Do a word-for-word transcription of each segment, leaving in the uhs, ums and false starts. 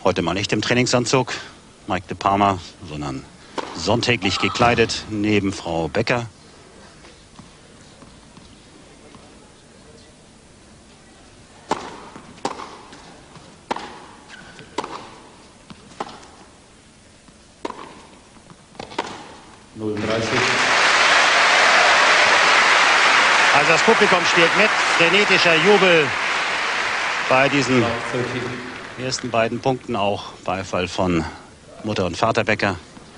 Heute mal nicht im Trainingsanzug, Mike de Palma, sondern sonntäglich gekleidet neben Frau Becker. null dreißig. Also das Publikum spielt mit, frenetischer Jubel bei diesen ersten beiden Punkten, auch Beifall von Mutter und Vater Becker.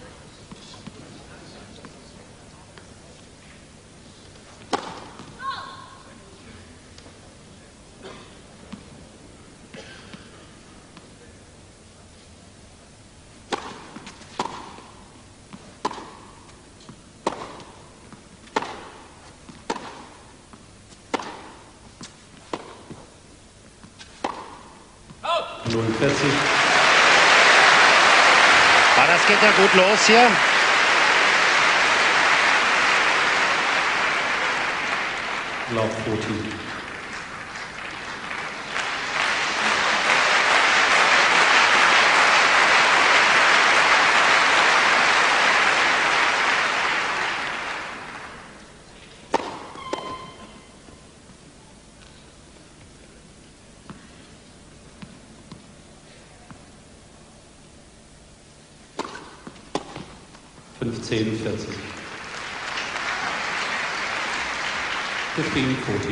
neunundvierzig. Ah, das geht ja gut los hier. Lauf vierzig. fünfzehn vierzig. fünfzehn vierzig.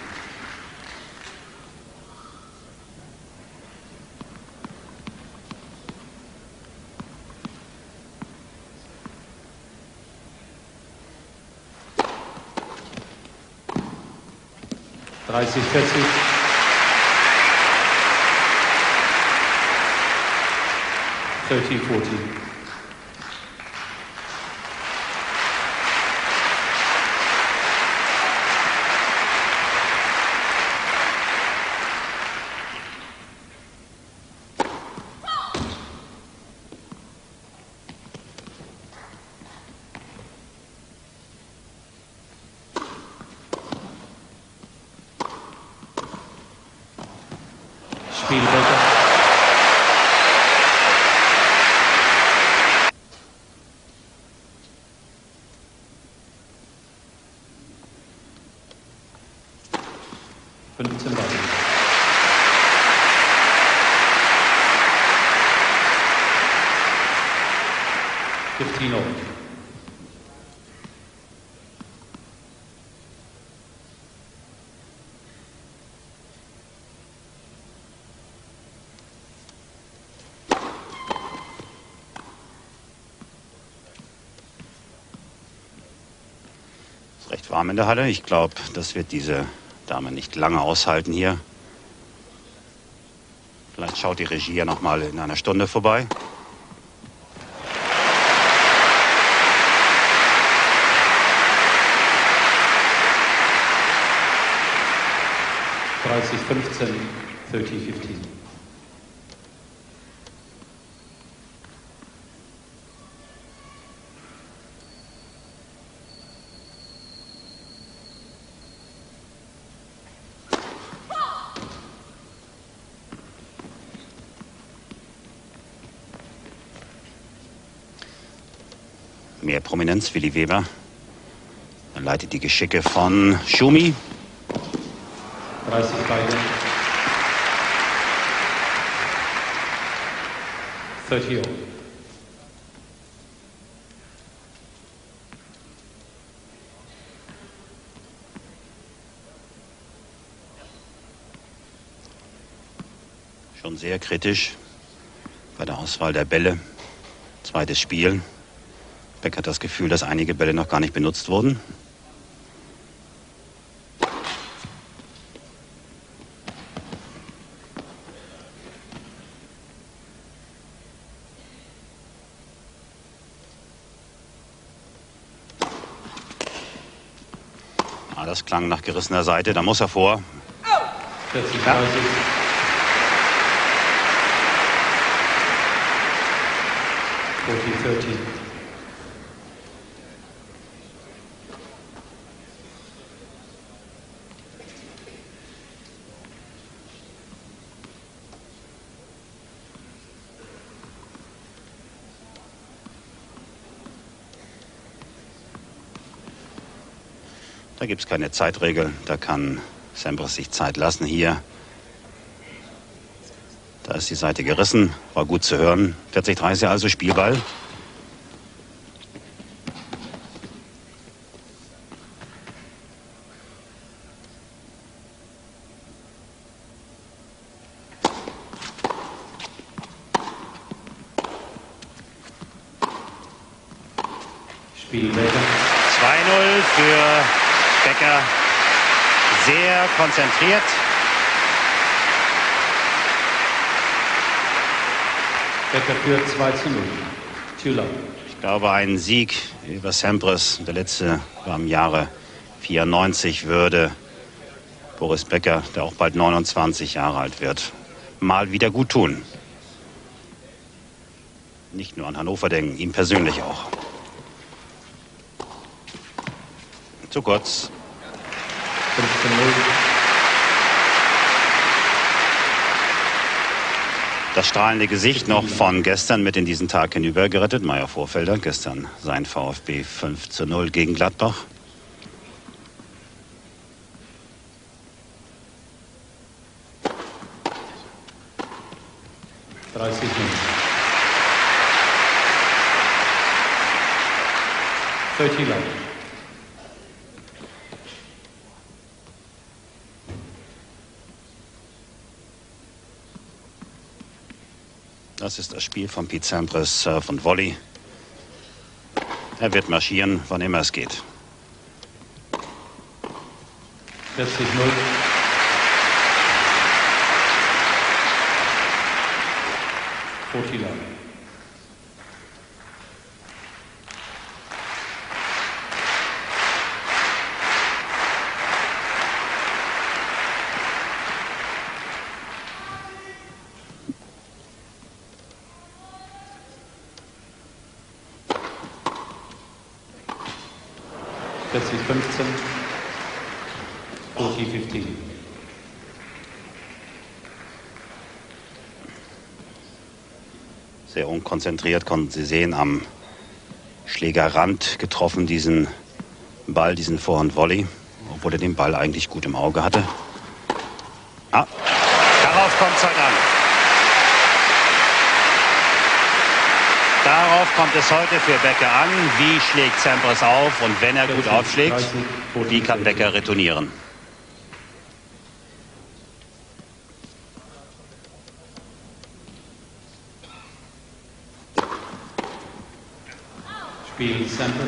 dreißig vierzig. dreißig vierzig. Spielbecker. fünfzehn Ball. fünfzehn all. Recht warm in der Halle. Ich glaube, das wird diese Dame nicht lange aushalten hier. Vielleicht schaut die Regie ja noch mal in einer Stunde vorbei. dreißig fünfzehn. dreißig fünfzehn. Mehr Prominenz, Willi Weber. Er leitet die Geschicke von Schumi. dreißig beide. dreißig all. Schon sehr kritisch bei der Auswahl der Bälle. Zweites Spiel. Beck hat das Gefühl, dass einige Bälle noch gar nicht benutzt wurden. Ah, das klang nach gerissener Seite, da muss er vor. vierzig Ja. dreißig. vierzig dreißig. Da gibt es keine Zeitregel. Da kann Sampras sich Zeit lassen. Hier, da ist die Seite gerissen. War gut zu hören. vierzig dreißig also Spielball. zwei null für Becker. Sehr konzentriert. Becker führt zwei zu null. Tüller. Ich glaube, ein Sieg über Sampras, der letzte war im Jahre vierundneunzig, würde Boris Becker, der auch bald neunundzwanzig Jahre alt wird, mal wieder gut tun. Nicht nur an Hannover denken, ihm persönlich auch. Zu kurz. fünf zu null. Das strahlende Gesicht noch von gestern mit in diesen Tag hinüber gerettet. Meier Vorfelder, gestern sein VfB fünf zu null gegen Gladbach. dreißig Minuten. dreißig lang. Das ist das Spiel von Pete Sampras, Surf und Volley. Er wird marschieren, wann immer es geht. vierzig null. vierzig lang. vierzig fünfzehn. vierzig fünfzehn. Sehr unkonzentriert, konnten Sie sehen, am Schlägerrand getroffen diesen Ball, diesen Vorhand-Volley, obwohl er den Ball eigentlich gut im Auge hatte. Ah, darauf kommt es heute an. Darauf kommt es heute für Becker an. Wie schlägt Sampras auf? Und wenn er gut aufschlägt, wie kann Becker retournieren? Spiel Sampras.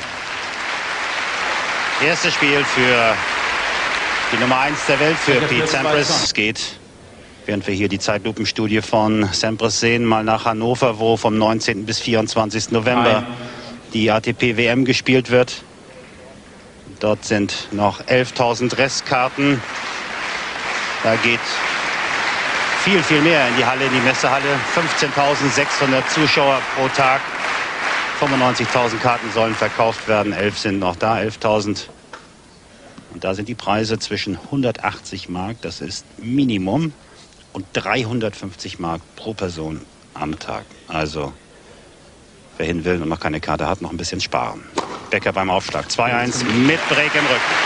Erstes Spiel für die Nummer eins der Welt, für Pete Sampras. Es geht, während wir hier die Zeitlupenstudie von Sampras sehen, mal nach Hannover, wo vom neunzehnten bis vierundzwanzigsten November die A T P W M gespielt wird. Dort sind noch elftausend Restkarten. Da geht viel, viel mehr in die Halle, in die Messehalle. fünfzehntausendsechshundert Zuschauer pro Tag. fünfundneunzigtausend Karten sollen verkauft werden. elf sind noch da, elftausend. Und da sind die Preise zwischen hundertachtzig Mark, das ist Minimum, und dreihundertfünfzig Mark pro Person am Tag. Also, wer hin will und noch keine Karte hat, noch ein bisschen sparen. Becker beim Aufschlag. zwei eins mit Break im Rücken.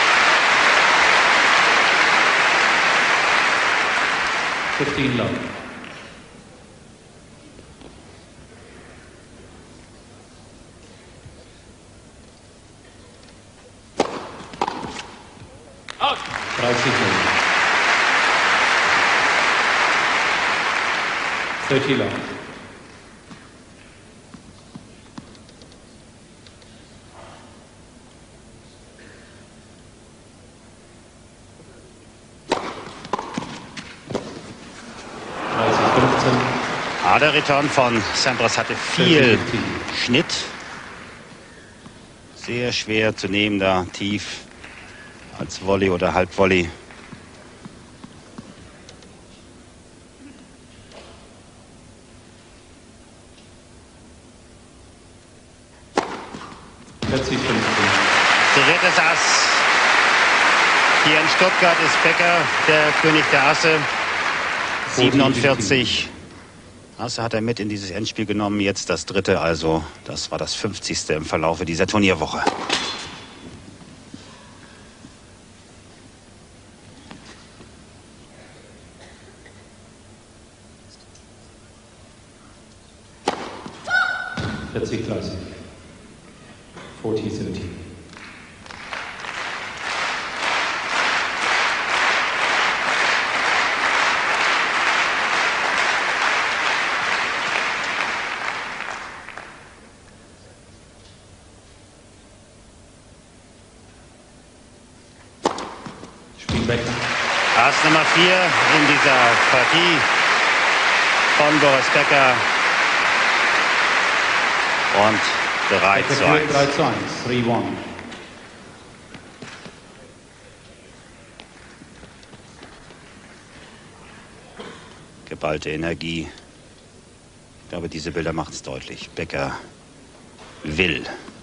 fünfzehn lang. dreißig null. dreißig lang. dreißig fünfzehn. Ah, der Return von Sampras hatte viel Schnitt. Sehr schwer zu nehmen da tief als Volley oder Halbvolley. vierzig fünfzehn. Drittes Ass. Hier in Stuttgart ist Becker der König der Asse. siebenundvierzig Asse hat er mit in dieses Endspiel genommen. Jetzt das dritte, also das war das fünfzigste im Verlaufe dieser Turnierwoche. vierzig dreißig. vierzig dreißig. Ass Nummer vier in dieser Partie von Boris Becker. Und drei zu eins. drei zu eins. drei eins. Geballte Energie. Ich glaube, diese Bilder machen es deutlich. Becker will.